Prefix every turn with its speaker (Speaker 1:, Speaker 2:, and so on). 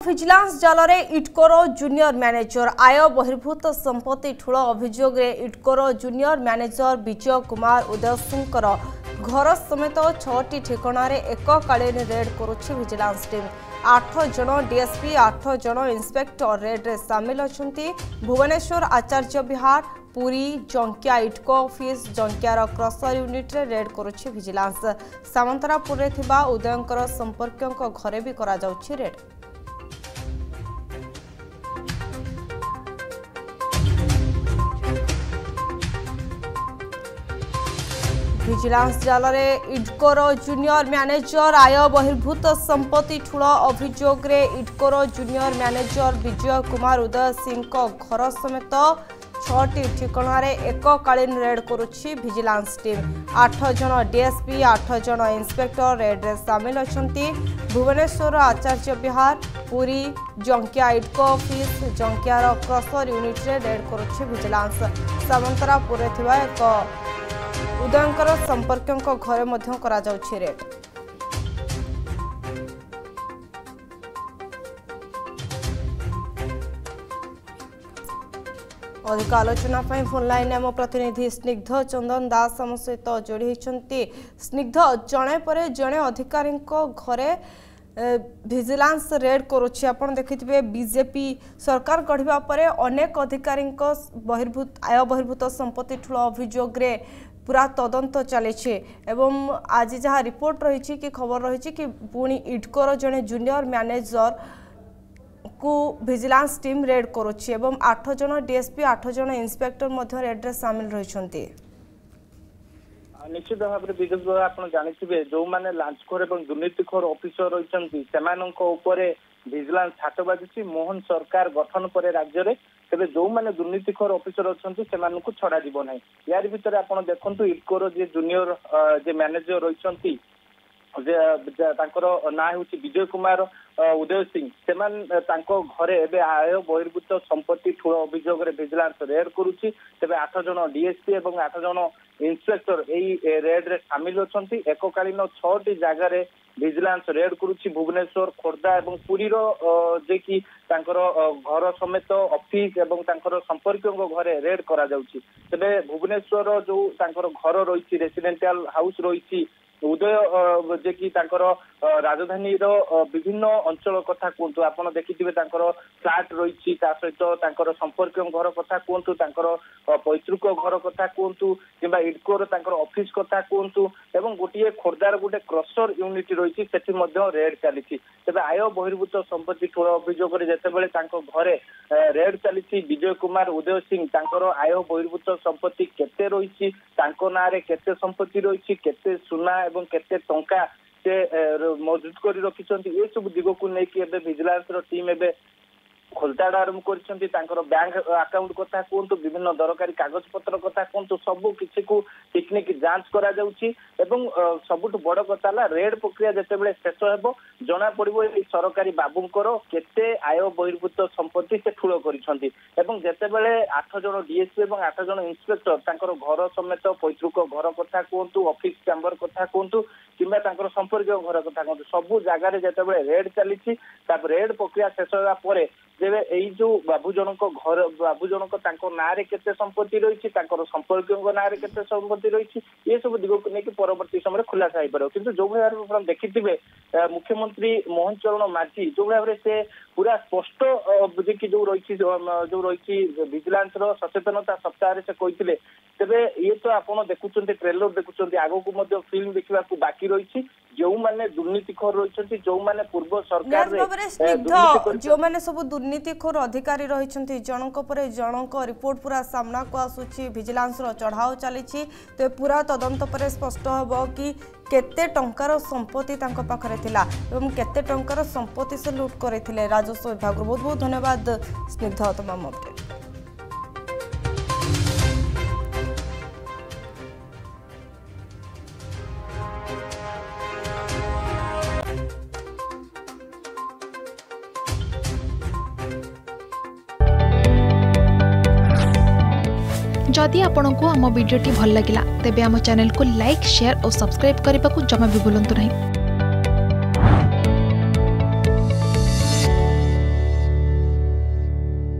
Speaker 1: Vigilance जाल में इटकोर junior manager आय बहिर्भूत संपत्ति ठूल अभियोग इटकोर जूनियर मैनेजर विजय कुमार उदय सिंह घर समेत 6टी ठिकाण एककालीन रेड करुछि विजिलेंस टीम। 8 जन डीएसपी 8 जन इंस्पेक्टर रेड रे सामिल अछंती। भुवनेश्वर आचार्य विहार पुरी जंकिया इटको ऑफिस जंकियार क्रसर यूनिट रे रेड करुछि विजिलेंस। सामंतरापुर रे थिबा उदयंकर संपर्कयंक घरे भी करा जाउछि रेड। विजिलेंस जाल में इटकोर जूनियर मैनेजर आय बहिर्भूत संपत्ति ठूल अभियोग इटकोर जूनियर मैनेजर विजय कुमार उदय सिंह घर समेत 6टी ठिकाण एककालीन रेड करुछि विजिलेंस टीम। 8 जन डीएसपी 8 जन इंस्पेक्टर रेड रे सामिल अछंती। भुवनेश्वर आचार्य विहार पुरी जंकिया इटको ऑफिस जंकियार क्रसर यूनिट रे रेड करुछि विजिलेंस। सामंतरापुर रे थिबा एक उदयंकर संपर्कयंक घरे मध्य करा जाउछि रेड। अधिक आलोचना फोन लाइन आम प्रतिनिधि स्निग्ध चंदन दास आम सहित जोड़ी होती। स्निग्ध जड़े पर जड़े अधिकारी घरे विजिलेंस रेड करुछि। आपण देखिथिबे बीजेपी सरकार गढ़िबा परे अनेक अधिकारी आय बहिर्भूत संपत्ति ठूल अभियोग पूरा तदंत चली एवं आज जहाँ रिपोर्ट रही कि खबर रही कि पुणी इटकोर जड़े जूनियर मैनेजर को विजिलेंस टीम रेड करुछि एवं 8 जन डीएसपी 8 जन इंस्पेक्टर मध्य रेड रे सामिल रहिछन्ती।
Speaker 2: निश्चित भाव में विगत भाव आप जानते जो मैंने लांचखोर और दुर्नीतिखोर ऑफिसर रही विजिलेंस हाथ बाजी मोहन सरकार गठन पर राज्य में तेज जो मैंने दुर्नीतिखोर ऑफिसर अच्छा से छड़ा जीव ना। यार भर आप देखु इटकोर जे जूनियर जे मैनेजर रही ना हूँ विजय कुमार उदय सिंह से घरे एवं आय बहिर्भूत संपत्ति ठूल अभियोग विजिलेंस रेड करुच्ची। तेज 8 जन डीएसपी और 8 जन इंस्पेक्टर यही रेड रे सामिल अच्छा। एककालीन 6टी जगार विजिलेंस रेड करुच्ची भुवनेश्वर खोर्धा और पुरी जे कि घर समेत ऑफिस और संपर्क घरे रेड करा जाउची। तेबे भुवनेश्वर जो घर रही रेसिडेंशियल हाउस रही उदय जे कि राजधानी विभिन्न अंचल कथा कहतु आप देखिए फ्लाट रही सहित संपर्क घर कथा कहतु पैतृक घर कथा कहतु कि इटकोर ऑफिस कथा कहतु एवं गोटे खोर्धार गोटे क्रसर यूनिट रही रेड चली। तेज आय बहिर्भूत संपत्ति ठूल अभियोग जितेबाला घरे रेड चली विजय कुमार उदय सिंह आय बहिर्भूत संपत्ति केते रही ना केते संपत्ति रही केते सुना एवं केते टंका से मौजूद कर रखिंट ये सब दिग को लेकिन विजिलेंस टीम एवं खोलताड़ आरंभ कर बैंक अकाउंट कथा कहतु विभिन्न दरकारी कागज पत्र कथा कहतु सबू किसी को टेक्निक जांच करा जाउची एवं सबुठ बड़ कथा रेड प्रक्रिया जितेबाला शेष हो जना पड़ो सरकारी बाबूंकर केते आय बहिर्भूत संपत्ति से ठूल करतेबाला 8 जन डीएसपी और 8 जन इंस्पेक्टर घर समेत पैतृक घर कथा कहतु ऑफिस चैम्बर कथा कहतु कि संपर्क घर कथा कहतु सबू जगार जितेबाला रेड चली रेड प्रक्रिया शेष होगा जेबे यही जो बाबू जनक घर बाबू जनक ना केते संपत्ति रही संपर्क ना केते संपत्ति रही ये सब दिग को लेकिन परवर्ती समय खुलासा हो पार। किंतु जो भाव देखिथे मुख्यमंत्री मोहन चरण माझी जो भाव से पूरा स्पष्ट जो रही विजिलेंस सचेतनता सप्ताह से कहते तेरे ये तो आप देखुं ट्रेलर देखुं आग को फिल्म देखा बाकी रही जो मैंने दुर्नीतिखोर रही जो मैंने पूर्व सरकार
Speaker 1: जो मैंने सब दुर्नीतिखोर अधिकारी रही जनक पर जनक रिपोर्ट पूरा सामना को आसूची विजिलेंस चढ़ाऊ चली तो पूरा तदंत पर स्पष्ट हम कि केते टंकार संपत्ति पाखरे थिला एवं केते टंकार संपत्ति से लुट करथिले राजस्व विभाग। बहुत बहुत धन्यवाद स्निग्ध तमाम अपडेट।
Speaker 3: जदि आपंक आम भिडी भल लगा तेब आम चैनल को लाइक शेयर और सब्सक्राइब करने को जमा भी भूलु नहीं।